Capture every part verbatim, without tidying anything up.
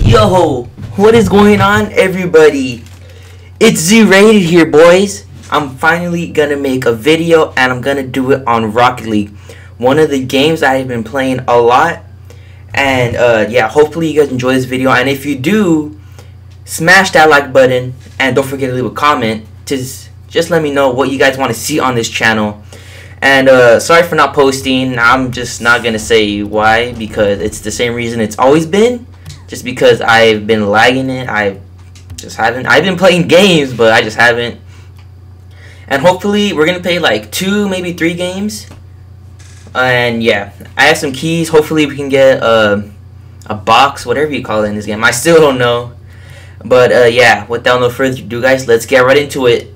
Yo, what is going on, everybody? It's Z-Rated here, boys. I'm finally gonna make a video, and I'm gonna do it on Rocket League, one of the games I've been playing a lot. And uh, yeah, hopefully you guys enjoy this video. And if you do, smash that like button, and don't forget to leave a comment to just let me know what you guys want to see on this channel. And uh, sorry for not posting. I'm just not gonna say why, because it's the same reason it's always been. Just because I've been lagging it. I just haven't. I've been playing games, but I just haven't. And hopefully we're gonna play like two, maybe three games. And yeah, I have some keys. Hopefully we can get a a box, whatever you call it in this game. I still don't know. But uh, yeah, without no further ado, guys, let's get right into it.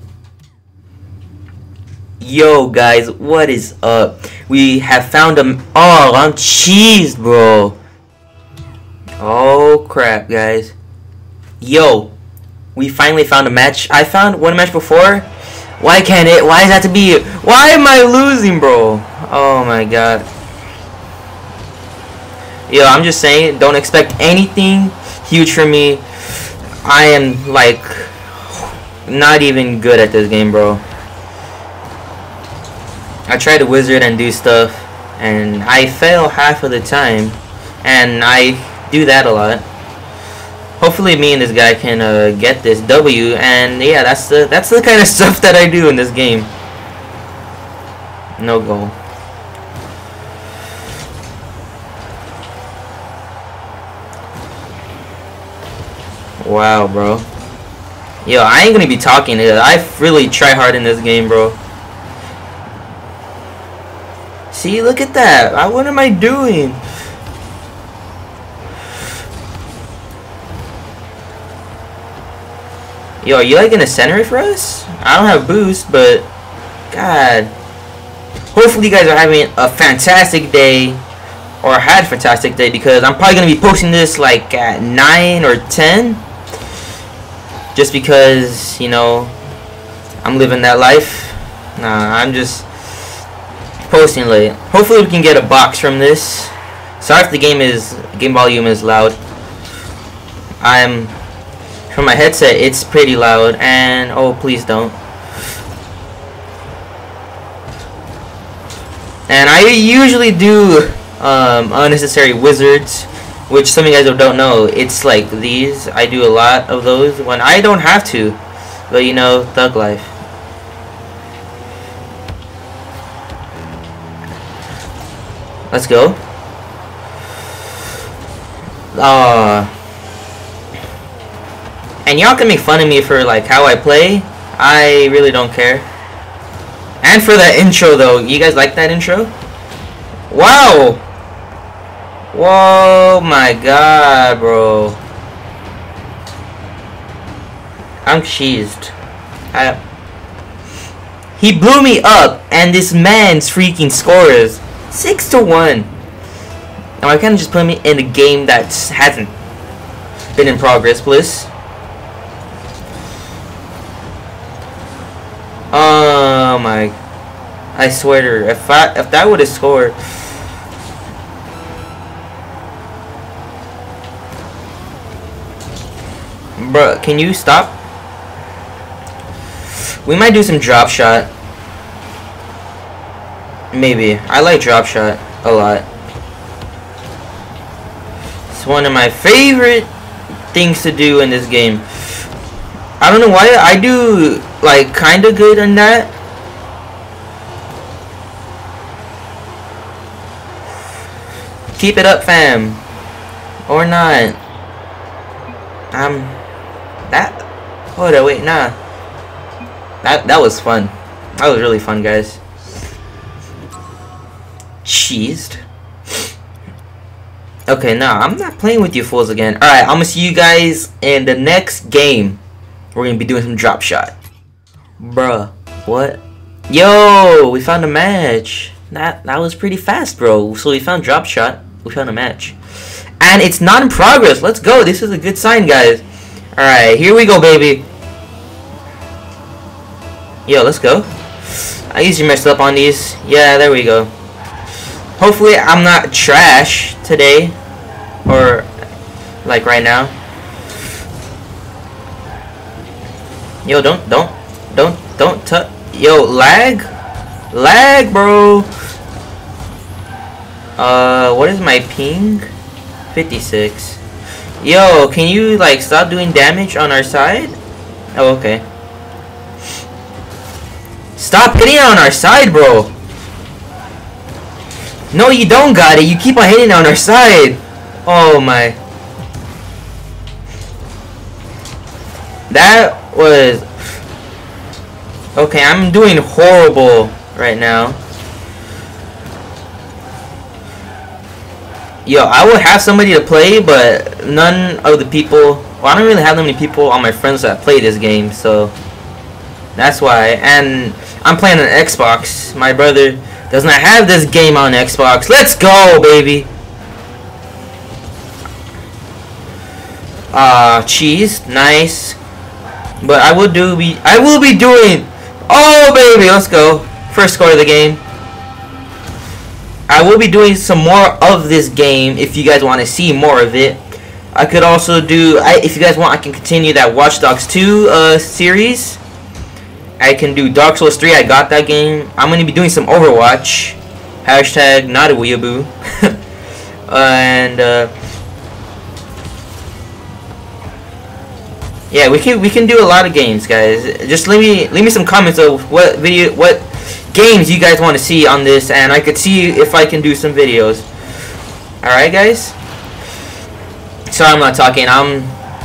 Yo, guys, what is up? We have found a. Oh, I'm cheesed, bro. Oh crap, guys. Yo, we finally found a match. I found one match before. Why can't it? Why does it have to be? Why am I losing, bro? Oh my god. Yo, I'm just saying, don't expect anything huge from me. I am like not even good at this game, bro. I try to wizard and do stuff, and I fail half of the time, and I do that a lot. Hopefully me and this guy can uh, get this W, and yeah, that's the that's the kind of stuff that I do in this game. No goal. Wow, bro. Yo, I ain't gonna be talking. I really try hard in this game, bro. See, look at that. I, what am I doing? Yo, are you like gonna center it for us? I don't have boost, but God. Hopefully you guys are having a fantastic day, or had a fantastic day, because I'm probably gonna be posting this like at nine or ten. Just because, you know, I'm living that life. Nah, I'm just posting late. Hopefully we can get a box from this. Sorry if the game is game volume is loud. I'm from my headset, it's pretty loud, and oh, please don't. And I usually do um, unnecessary wizards, which some of you guys don't know. It's like these. I do a lot of those when I don't have to, but you know, thug life. Let's go. Uh, and y'all can make fun of me for like how I play. I really don't care. And for that intro though, you guys like that intro? Wow! Whoa, my god, bro. I'm cheesed. I, he blew me up, and this man's freaking scores six to one. Now I kind of just put me in a game that hasn't been in progress, please. Oh my! I swear to her, if I if that would have scored. Bruh, can you stop? We might do some drop shot. Maybe. I like drop shot a lot. It's one of my favorite things to do in this game. I don't know why I do like kinda good on that. Keep it up, fam. Or not. Um that hold on, wait, nah. That that was fun. That was really fun, guys. Cheesed. Okay, now I'm not playing with you fools again. Alright, I'm gonna see you guys in the next game. We're gonna be doing some drop shot. Bruh, what? Yo, we found a match. That that was pretty fast, bro. So we found drop shot. We found a match. And it's not in progress. Let's go. This is a good sign, guys. Alright, here we go, baby. Yo, let's go. I usually messed up on these. Yeah, there we go. Hopefully I'm not trash today, or like right now. Yo, don't, don't, don't, don't touch. Yo, lag, lag, bro. Uh, what is my ping? fifty-six. Yo, can you like stop doing damage on our side? Oh, okay. Stop hitting on our side, bro. No, you don't got it. You keep on hitting on our side. Oh my. That was... Okay, I'm doing horrible right now. Yo, I would have somebody to play, but none of the people... Well, I don't really have that many people on my friends that play this game, so... That's why. And I'm playing on Xbox. My brother does not have this game on Xbox. Let's go, baby! Ah, uh, cheese. Nice. But I will do be I will be doing oh baby, let's go. First score of the game. I will be doing some more of this game if you guys want to see more of it. I could also do I, if you guys want, I can continue that Watch Dogs two uh, series. I can do Dark Souls three, I got that game. I'm gonna be doing some Overwatch. Hashtag not a weeaboo. And uh yeah, we can we can do a lot of games, guys. Just leave me leave me some comments of what video what games you guys want to see on this, and I could see if I can do some videos. All right, guys. Sorry, I'm not talking. I'm.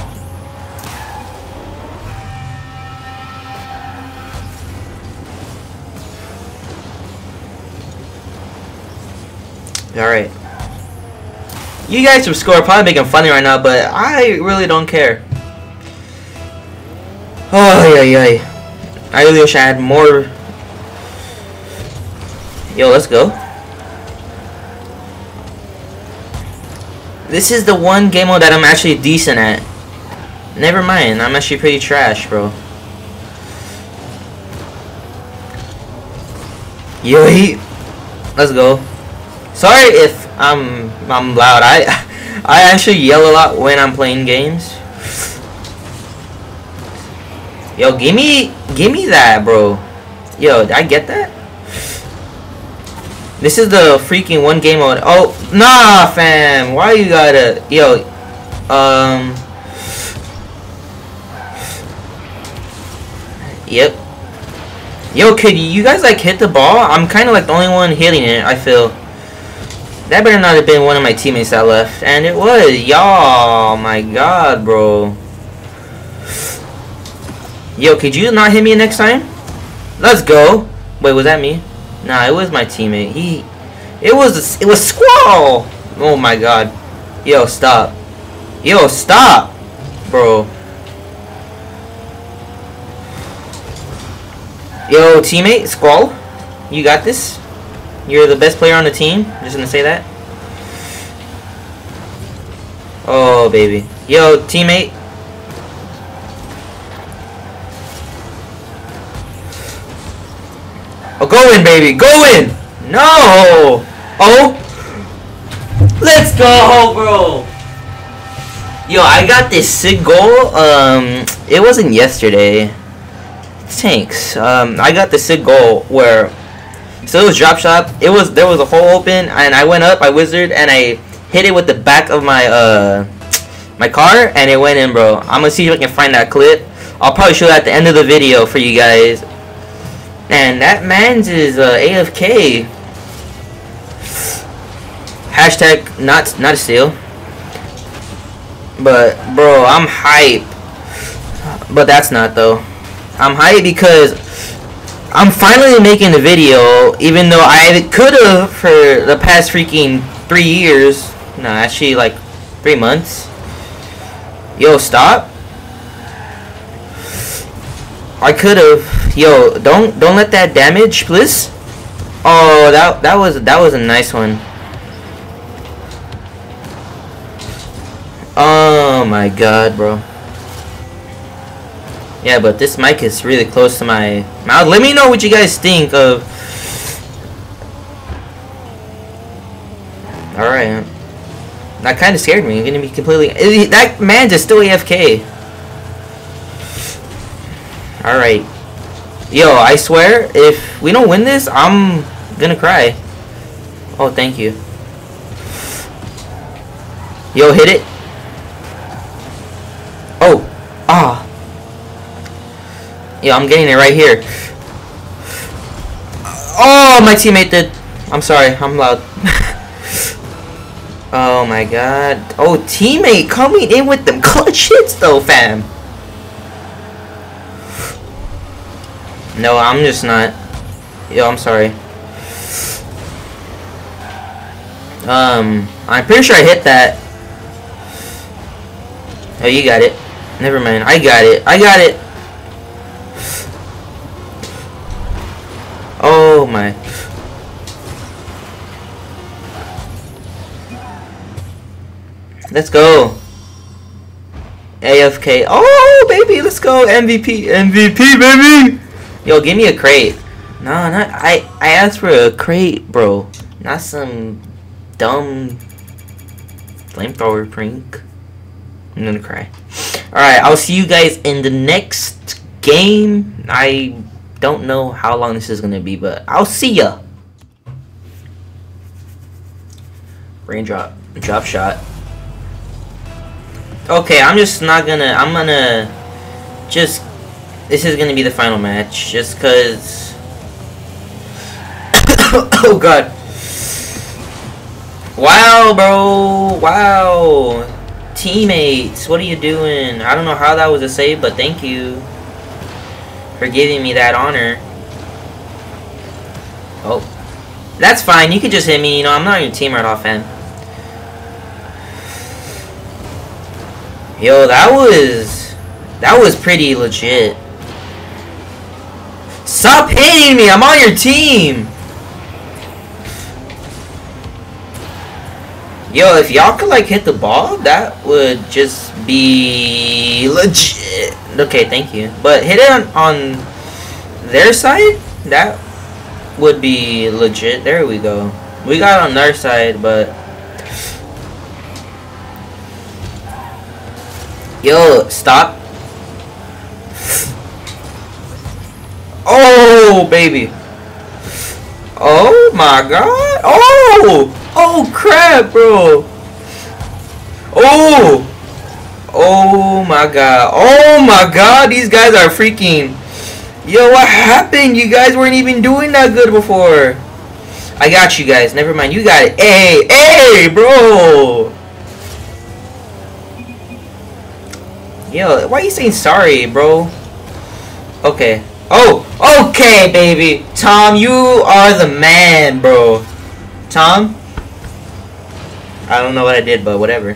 All right. You guys from score are probably making fun of me right now, but I really don't care. Oh, yeah, yeah. I really wish I had more. Yo, let's go. This is the one game mode that I'm actually decent at. Never mind, I'm actually pretty trash, bro. Yo, he. Let's go. Sorry if I'm I'm loud. I I actually yell a lot when I'm playing games. Yo, give me, give me that, bro. Yo, did I get that? This is the freaking one game mode. Oh, nah, fam. Why you gotta, yo, um, yep. Yo, could you guys like hit the ball? I'm kind of like the only one hitting it, I feel. That better not have been one of my teammates that left, and it was. Y'all, my God, bro. Yo, could you not hit me next time? Let's go. Wait, was that me? Nah, it was my teammate. He, it was, it was Squall. Oh my God. Yo, stop. Yo, stop, bro. Yo, teammate, Squall, you got this. You're the best player on the team. Just gonna say that. Oh, baby. Yo, teammate. Oh, go in, baby. Go in. No. Oh. Let's go, bro. Yo, I got this sick goal. Um, it wasn't yesterday. Thanks. Um, I got the sick goal where, so it was drop shot. It was there was a hole open, and I went up, I wizard, and I hit it with the back of my uh my car, and it went in, bro. I'm gonna see if I can find that clip. I'll probably show that at the end of the video for you guys. And that man's is uh, A F K. Hashtag not not a steal. But bro, I'm hype. But that's not though. I'm hype because I'm finally making a video, even though I could have for the past freaking three years. No, actually like three months. Yo, stop. I could have. Yo, don't don't let that damage, please. Oh, that that was that was a nice one. Oh my God, bro. Yeah, but this mic is really close to my mouth. Let me know what you guys think of. All right. That kind of scared me. I'm gonna be completely. That man's is still A F K. Alright. Yo, I swear, if we don't win this, I'm gonna cry. Oh, thank you. Yo, hit it. Oh. Ah. Yo, I'm getting it right here. Oh, my teammate did. I'm sorry, I'm loud. Oh my god. Oh, teammate coming in with them clutch hits though, fam. No, I'm just not. Yo, I'm sorry. Um, I'm pretty sure I hit that. Oh, you got it. Never mind. I got it. I got it. Oh my. Let's go. A F K. Oh, baby, let's go. M V P. M V P, baby. Yo, give me a crate. No, not I. I asked for a crate, bro. Not some dumb flamethrower prank. I'm gonna cry. Alright, I'll see you guys in the next game. I don't know how long this is gonna be, but I'll see ya. Raindrop. Drop shot. Okay, I'm just not gonna, I'm gonna just, this is gonna be the final match, just cause, oh god, wow bro, wow, teammates, what are you doing? I don't know how that was a save, but thank you for giving me that honor. Oh, that's fine, you can just hit me, you know, I'm not your team right off, fam. Yo, that was that was pretty legit. Stop hitting me! I'm on your team. Yo, if y'all could like hit the ball, that would just be legit. Okay, thank you. But hit it on, on their side, that would be legit. There we go. We got on their side, but. Yo, stop. Oh, baby. Oh, my God. Oh. Oh, crap, bro. Oh. Oh, my God. Oh, my God. These guys are freaking. Yo, what happened? You guys weren't even doing that good before. I got you guys. Never mind. You got it. Hey, hey, bro. Yo, why are you saying sorry, bro? Okay. Oh, okay, baby. Tom, you are the man, bro. Tom? I don't know what I did, but whatever.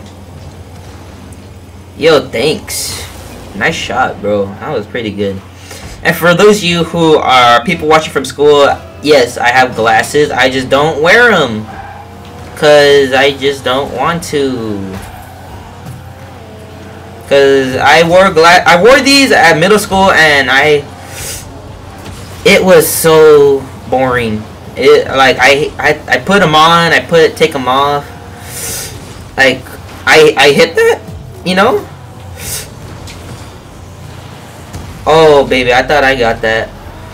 Yo, thanks. Nice shot, bro. That was pretty good. And for those of you who are people watching from school, yes, I have glasses. I just don't wear them. Because I just don't want to. Cause I wore gla I wore these at middle school and I it was so boring. It like I I I put them on, I put take them off. Like I I hit that, you know? Oh baby, I thought I got that.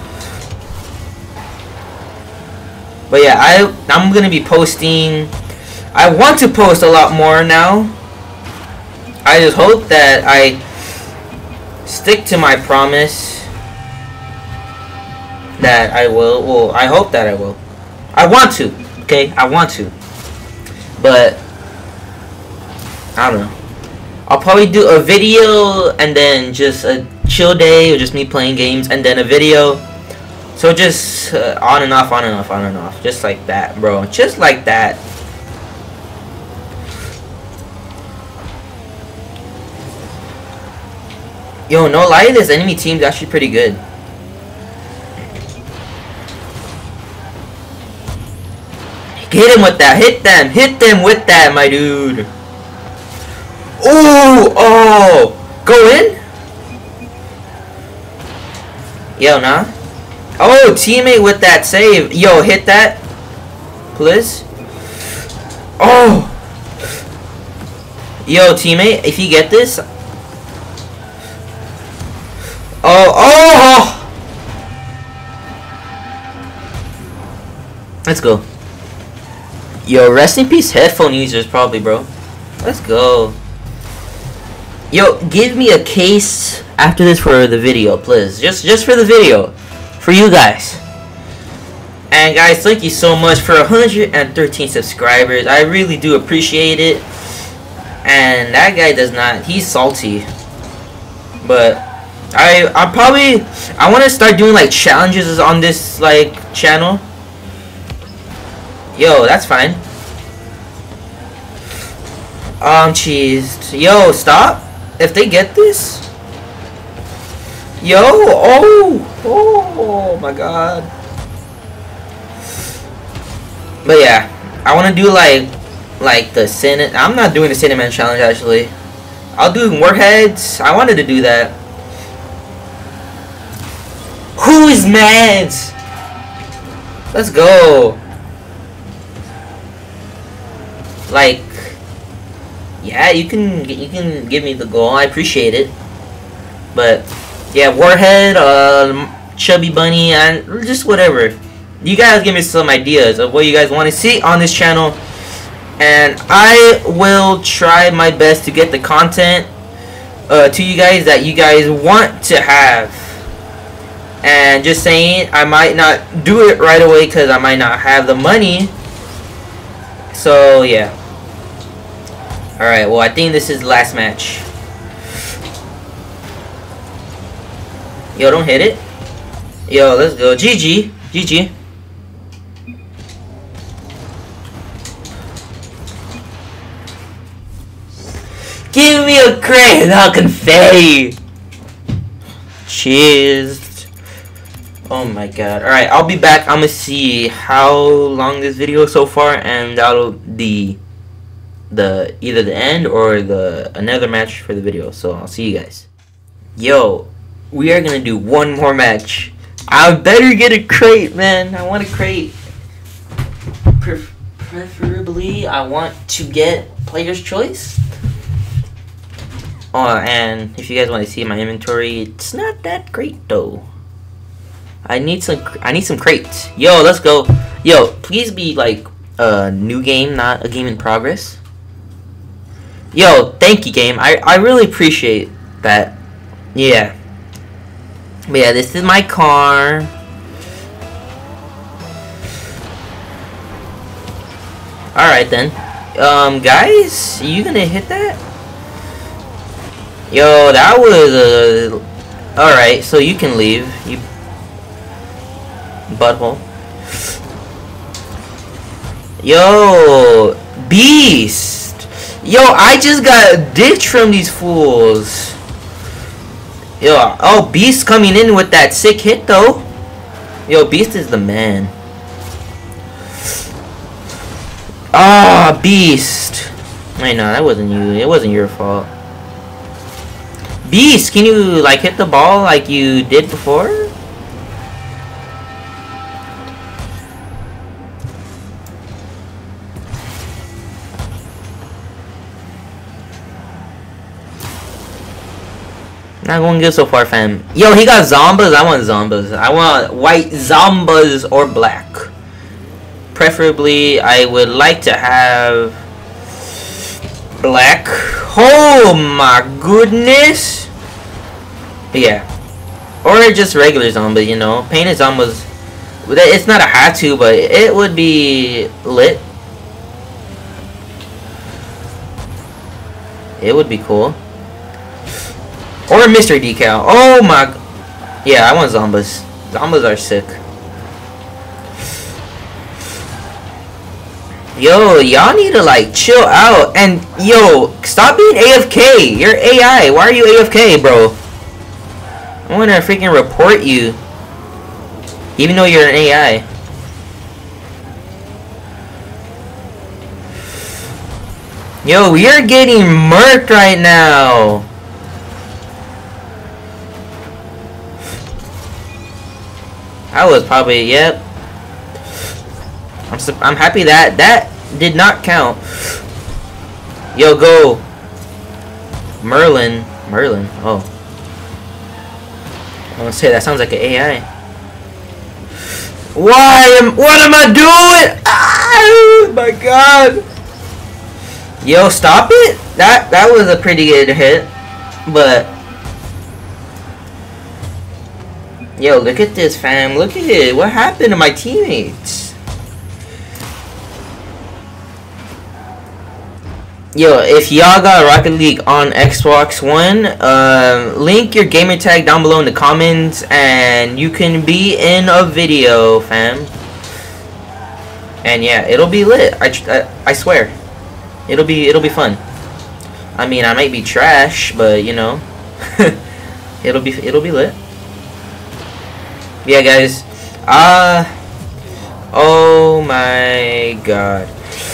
But yeah, I I'm gonna be posting. I want to post a lot more now. I just hope that I stick to my promise that I will. Well, I hope that I will. I want to, okay? I want to. But, I don't know. I'll probably do a video and then just a chill day or just me playing games and then a video. So just uh, on and off, on and off, on and off. Just like that, bro. Just like that. Yo, no lie, this enemy team's actually pretty good. Hit him with that. Hit them. Hit them with that, my dude. Ooh, oh. Go in? Yo, nah. Oh, teammate with that save. Yo, hit that. Please. Oh. Yo, teammate, if you get this. Oh, oh! Let's go. Yo, rest in peace headphone users probably, bro. Let's go. Yo, give me a case after this for the video, please. Just just for the video. For you guys. And guys, thank you so much for one hundred thirteen subscribers. I really do appreciate it. And that guy does not. He's salty. But I I probably I want to start doing like challenges on this like channel. Yo, that's fine. Um, cheese. Yo, stop. If they get this. Yo, oh, oh my god. But yeah, I want to do like, like the Cinnamon. I'm not doing the Cinnamon challenge actually. I'll do Warheads. I wanted to do that. Who is mad? Let's go. Like, yeah, you can you can give me the goal. I appreciate it. But yeah, Warhead, um, Chubby Bunny, and just whatever. You guys give me some ideas of what you guys want to see on this channel, and I will try my best to get the content uh, to you guys that you guys want to have. And just saying, I might not do it right away because I might not have the money. So yeah. Alright, well I think this is the last match. Yo, don't hit it. Yo, let's go. G G. G G. Give me a crate, not confetti. Cheers. Oh my god. Alright, I'll be back. I'm gonna see how long this video is so far, and that'll be the either the end or the another match for the video. So I'll see you guys. Yo, we are gonna do one more match. I better get a crate, man. I want a crate. Pre preferably, I want to get Player's Choice. Oh, and if you guys want to see my inventory, it's not that great though. I need some. I need some crates. Yo, let's go. Yo, please be like a new game, not a game in progress. Yo, thank you, game. I I really appreciate that. Yeah. But yeah, this is my car. All right then. Um, guys, you gonna hit that? Yo, that was a... Uh, alright, so you can leave. You... Butthole. Yo! Beast! Yo, I just got ditched from these fools. Yo, oh, Beast coming in with that sick hit, though. Yo, Beast is the man. Ah, Beast. Wait, no, that wasn't you. It wasn't your fault. Beast, can you like hit the ball like you did before? Not going good so far, fam. Yo, he got Zombas. I want Zombas. I want white Zombas or black. Preferably, I would like to have black. Oh my goodness. Yeah. Or just regular Zombas, you know. Painted Zombas. It's not a have to, but it would be lit. It would be cool. Or a mystery decal. Oh my. Yeah, I want Zombas. Zombas are sick. Yo, y'all need to like chill out. And yo, stop being A F K. You're A I. Why are you A F K, bro? I'm gonna freaking report you. Even though you're an A I. Yo, you're getting murked right now. I was probably, yep. I'm I'm happy that that did not count. Yo, go. Merlin. Merlin. Oh. I want to say that sounds like an A I. Why am what am I doing? Ah, oh my god! Yo, stop it! That that was a pretty good hit, but yo, look at this, fam. Look at it. What happened to my teammates? Yo, if y'all got Rocket League on Xbox One, uh, link your gamer tag down below in the comments, and you can be in a video, fam. And yeah, it'll be lit. I, I, I swear, it'll be it'll be fun. I mean, I might be trash, but you know, it'll be it'll be lit. Yeah, guys. Ah, uh, oh my god.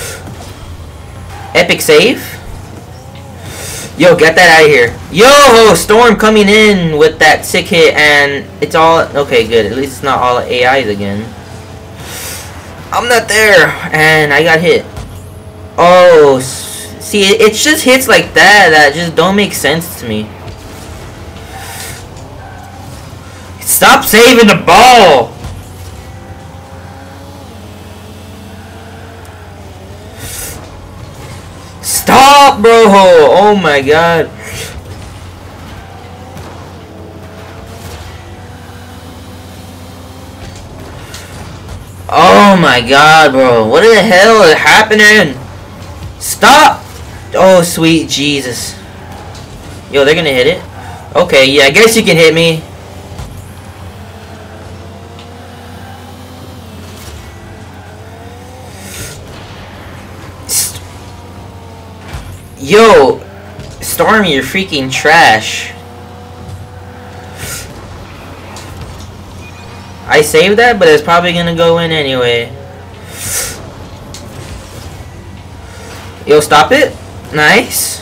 Epic save. Yo, get that out of here. Yo, Storm coming in with that sick hit, and it's all okay. Good. At least it's not all A Is again. I'm not there, and I got hit. Oh, see, it's just hits like that that just don't make sense to me. Stop saving the ball. Stop, bro! Oh my god. Oh my god, bro. What the hell is happening? Stop! Oh, sweet Jesus. Yo, they're gonna hit it. Okay, yeah, I guess you can hit me. Yo, Stormy, you're freaking trash. I saved that, but it's probably gonna go in anyway. Yo, stop it. Nice.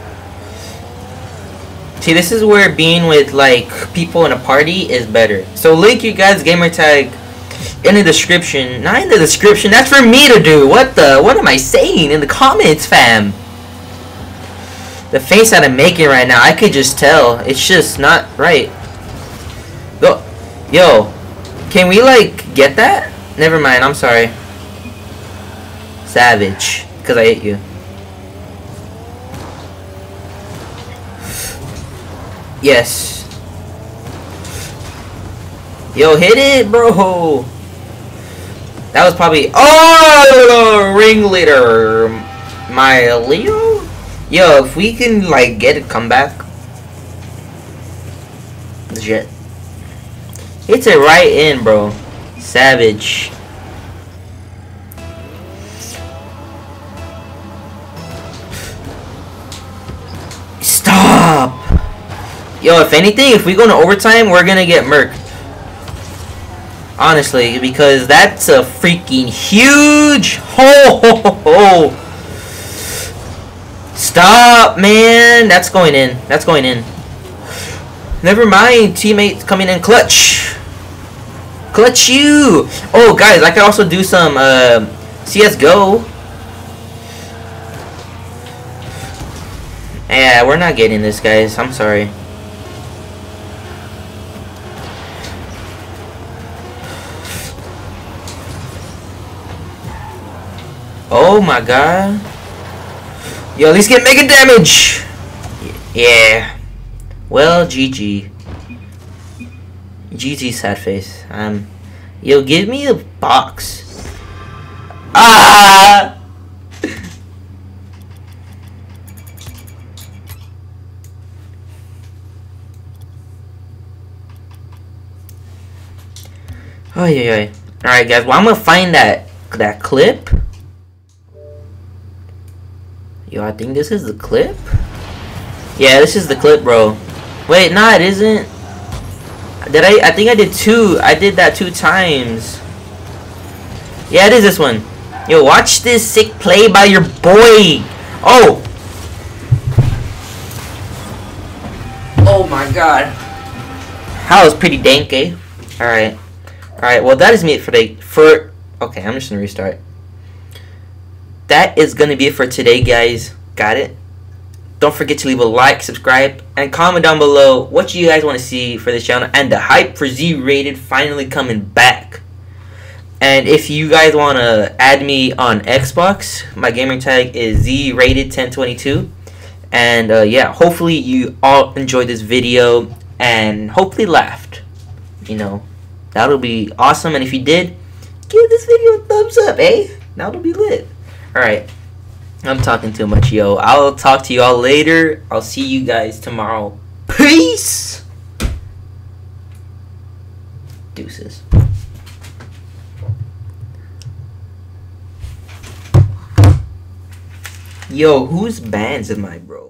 See, this is where being with, like, people in a party is better. So, link your guys' gamer tag in the description. Not in the description. That's for me to do. What the? What am I saying? In the comments, fam. The face that I'm making right now, I could just tell. It's just not right. Go. Yo. Can we, like, get that? Never mind. I'm sorry. Savage. Because I hate you. Yes. Yo, hit it, bro. That was probably... Oh! Ringleader. My Leo? Yo, if we can, like, get a comeback. Legit. Hits it right in, bro. Savage. Stop! Yo, if anything, if we go into overtime, we're gonna get murked. Honestly, because that's a freaking huge ho ho ho ho. Stop, man. That's going in. That's going in. Never mind. Teammates coming in clutch. Clutch you. Oh, guys, I could also do some uh, C S G O. Yeah, we're not getting this, guys. I'm sorry. Oh my god. Yo, at least get mega damage. Yeah. Well, G G. G G, sad face. Um, yo, give me a box. Ah! Oh yeah, yeah. All right, guys. Well, I'm gonna find that that clip. Yo, I think this is the clip. Yeah, this is the clip, bro. Wait, nah, it isn't. Did I? I think I did two. I did that two times. Yeah, it is this one. Yo, watch this sick play by your boy. Oh. Oh my god. That was pretty dank, eh? All right. All right. Well, that is me for today. For okay, I'm just gonna restart. That is gonna be it for today, guys. Got it? Don't forget to leave a like, subscribe, and comment down below what you guys want to see for this channel and the hype for Z-Rated finally coming back. And if you guys want to add me on Xbox, my gamer tag is Z Rated ten twenty-two. And uh, yeah, hopefully you all enjoyed this video and hopefully laughed. You know, that'll be awesome. And if you did, give this video a thumbs up, eh? That'll be lit. Alright, I'm talking too much, yo. I'll talk to you all later. I'll see you guys tomorrow. Peace! Deuces. Yo, whose bands am I, bro?